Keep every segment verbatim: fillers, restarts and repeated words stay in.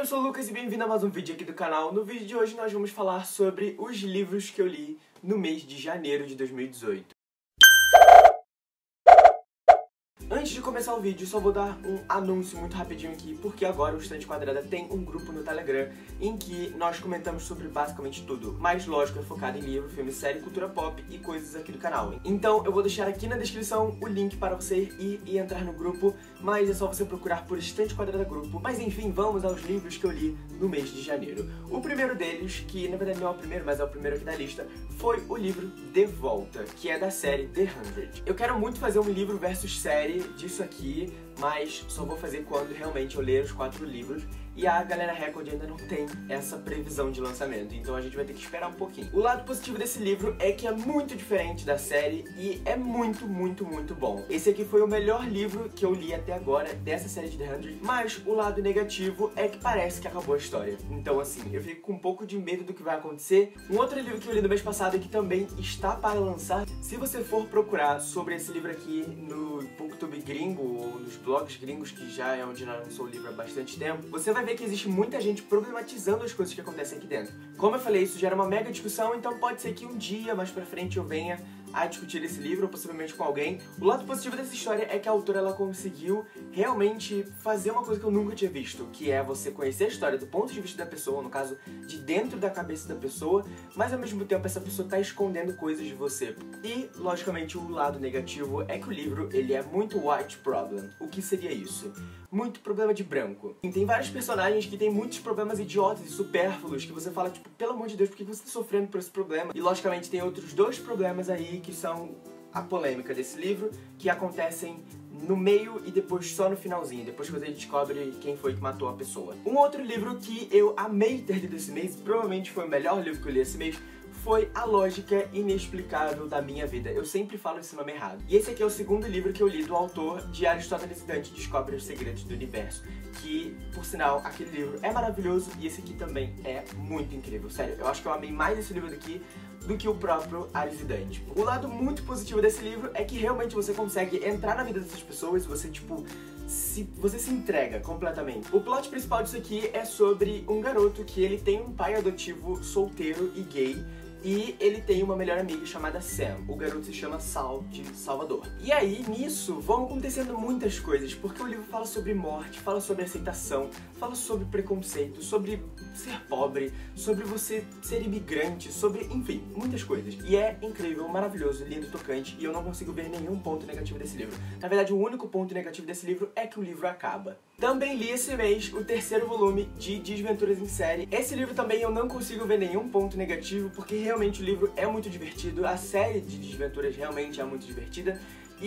eu sou o Lucas e bem-vindo a mais um vídeo aqui do canal. No vídeo de hoje nós vamos falar sobre os livros que eu li no mês de janeiro de dois mil e dezoito. Antes de começar o vídeo, só vou dar um anúncio muito rapidinho aqui, porque agora o Estante Quadrada tem um grupo no Telegram em que nós comentamos sobre basicamente tudo, mas lógico, é focado em livro, filme, série, cultura pop e coisas aqui do canal. Então eu vou deixar aqui na descrição o link para você ir e entrar no grupo, mas é só você procurar por Estante Quadrada Grupo. Mas enfim, vamos aos livros que eu li no mês de janeiro. O primeiro deles, que na verdade não é o primeiro, mas é o primeiro aqui da lista, foi o livro De Volta, que é da série The hundred. Eu quero muito fazer um livro versus série disso aqui, mas só vou fazer quando realmente eu ler os quatro livros, e a Galera Record ainda não tem essa previsão de lançamento, então a gente vai ter que esperar um pouquinho. O lado positivo desse livro é que é muito diferente da série e é muito, muito, muito bom. Esse aqui foi o melhor livro que eu li até agora dessa série de The hundred, mas o lado negativo é que parece que acabou a história. Então assim, eu fico com um pouco de medo do que vai acontecer. Um outro livro que eu li no mês passado e que também está para lançar, se você for procurar sobre esse livro aqui no Booktube gringo ou nos blogs gringos, que já é onde já lançou o livro há bastante tempo, você vai ver que existe muita gente problematizando as coisas que acontecem aqui dentro. Como eu falei, isso gera uma mega discussão, então pode ser que um dia mais pra frente eu venha a discutir esse livro, ou possivelmente com alguém. O lado positivo dessa história é que a autora ela conseguiu realmente fazer uma coisa que eu nunca tinha visto, que é você conhecer a história do ponto de vista da pessoa, no caso, de dentro da cabeça da pessoa, mas ao mesmo tempo essa pessoa tá escondendo coisas de você. E, logicamente, o lado negativo é que o livro, ele é muito white problem. O que seria isso? Muito problema de branco. E tem vários personagens que tem muitos problemas idiotas e supérfluos, que você fala, tipo, pelo amor de Deus, por que você tá sofrendo por esse problema? E, logicamente, tem outros dois problemas aí, que são a polêmica desse livro, que acontecem no meio e depois só no finalzinho, depois que você descobre quem foi que matou a pessoa. Um outro livro que eu amei ter lido esse mês, provavelmente foi o melhor livro que eu li esse mês, foi A Lógica Inexplicável da Minha Vida. Eu sempre falo esse nome errado. E esse aqui é o segundo livro que eu li do autor de Aristóteles Dante Descobre os Segredos do Universo, que, por sinal, aquele livro é maravilhoso e esse aqui também é muito incrível. Sério, eu acho que eu amei mais esse livro daqui do que o próprio Aris e Dante. O lado muito positivo desse livro é que realmente você consegue entrar na vida dessas pessoas, você, tipo, se, você se entrega completamente. O plot principal disso aqui é sobre um garoto que ele tem um pai adotivo solteiro e gay, e ele tem uma melhor amiga chamada Sam. O garoto se chama Sal, de Salvador. E aí, nisso, vão acontecendo muitas coisas, porque o livro fala sobre morte, fala sobre aceitação, fala sobre preconceito, sobre ser pobre, sobre você ser imigrante, sobre, enfim, muitas coisas. E é incrível, maravilhoso, lindo, tocante, e eu não consigo ver nenhum ponto negativo desse livro. Na verdade, o único ponto negativo desse livro é que o livro acaba. Também li esse mês o terceiro volume de Desventuras em Série. Esse livro também eu não consigo ver nenhum ponto negativo, porque realmente o livro é muito divertido, a série de Desventuras realmente é muito divertida,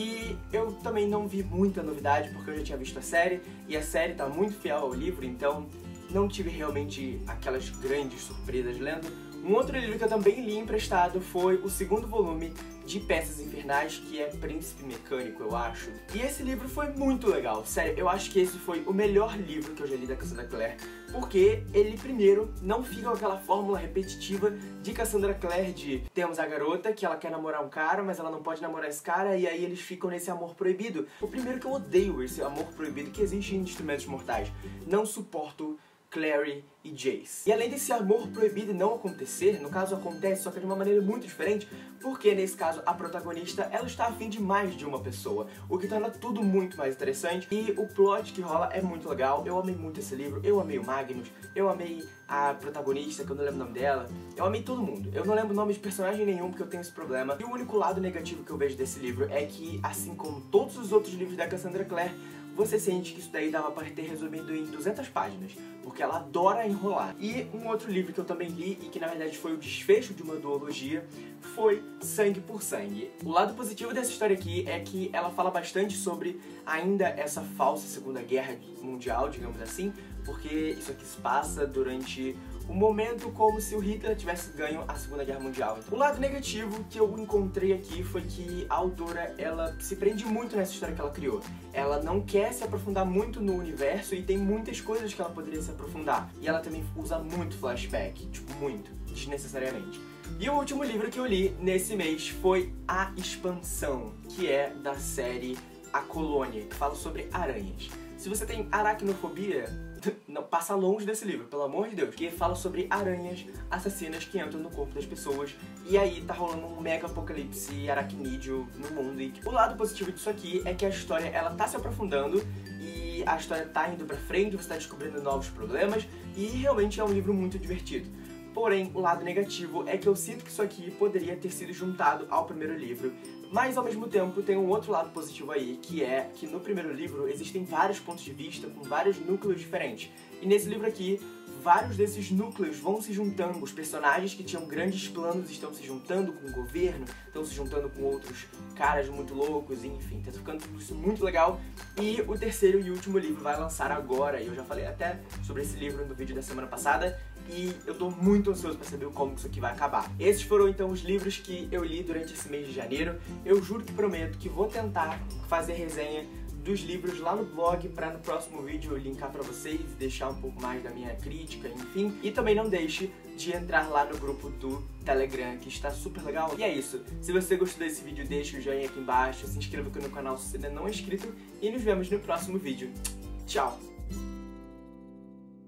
e eu também não vi muita novidade, porque eu já tinha visto a série, e a série tá muito fiel ao livro, então não tive realmente aquelas grandes surpresas lendo. Um outro livro que eu também li emprestado foi o segundo volume de Peças Infernais, que é Príncipe Mecânico, eu acho. E esse livro foi muito legal, sério, eu acho que esse foi o melhor livro que eu já li da Cassandra Clare, porque ele, primeiro, não fica com aquela fórmula repetitiva de Cassandra Clare de temos a garota que ela quer namorar um cara, mas ela não pode namorar esse cara, e aí eles ficam nesse amor proibido. O primeiro que eu odeio esse amor proibido que existe em Instrumentos Mortais. Não suporto Clary e Jace. E além desse amor proibido não acontecer, no caso acontece, só que de uma maneira muito diferente, porque nesse caso a protagonista, ela está afim de mais de uma pessoa, o que torna tudo muito mais interessante, e o plot que rola é muito legal. Eu amei muito esse livro, eu amei o Magnus, eu amei a protagonista, que eu não lembro o nome dela, eu amei todo mundo. Eu não lembro o nome de personagem nenhum, porque eu tenho esse problema, e o único lado negativo que eu vejo desse livro é que, assim como todos os outros livros da Cassandra Clare, você sente que isso daí dava para ter resumido em duzentas páginas, porque ela adora enrolar. E um outro livro que eu também li, e que na verdade foi o desfecho de uma duologia, foi Sangue por Sangue. O lado positivo dessa história aqui é que ela fala bastante sobre ainda essa falsa Segunda Guerra Mundial, digamos assim, porque isso aqui se passa durante um momento como se o Hitler tivesse ganho a Segunda Guerra Mundial. O lado negativo que eu encontrei aqui foi que a autora, ela se prende muito nessa história que ela criou. Ela não quer se aprofundar muito no universo e tem muitas coisas que ela poderia se aprofundar. E ela também usa muito flashback, tipo, muito, desnecessariamente. E o último livro que eu li nesse mês foi A Expansão, que é da série A Colônia, que fala sobre aranhas. Se você tem aracnofobia, não, passa longe desse livro, pelo amor de Deus, que fala sobre aranhas assassinas que entram no corpo das pessoas, e aí tá rolando um mega apocalipse aracnídeo no mundo. E o lado positivo disso aqui é que a história, ela tá se aprofundando, e a história tá indo pra frente, você tá descobrindo novos problemas, e realmente é um livro muito divertido. Porém, o lado negativo é que eu sinto que isso aqui poderia ter sido juntado ao primeiro livro, mas ao mesmo tempo tem um outro lado positivo aí, que é que no primeiro livro existem vários pontos de vista com vários núcleos diferentes. E nesse livro aqui, vários desses núcleos vão se juntando, os personagens que tinham grandes planos estão se juntando com o governo, estão se juntando com outros caras muito loucos, enfim, tá ficando tudo isso muito legal. E o terceiro e último livro vai lançar agora, e eu já falei até sobre esse livro no vídeo da semana passada, e eu tô muito ansioso pra saber como isso aqui vai acabar. Esses foram então os livros que eu li durante esse mês de janeiro. Eu juro que prometo que vou tentar fazer resenha dos livros lá no blog pra no próximo vídeo eu linkar pra vocês e deixar um pouco mais da minha crítica, enfim. E também não deixe de entrar lá no grupo do Telegram, que está super legal. E é isso. Se você gostou desse vídeo, deixa o joinha aqui embaixo, se inscreva aqui no canal se você ainda não é inscrito e nos vemos no próximo vídeo. Tchau!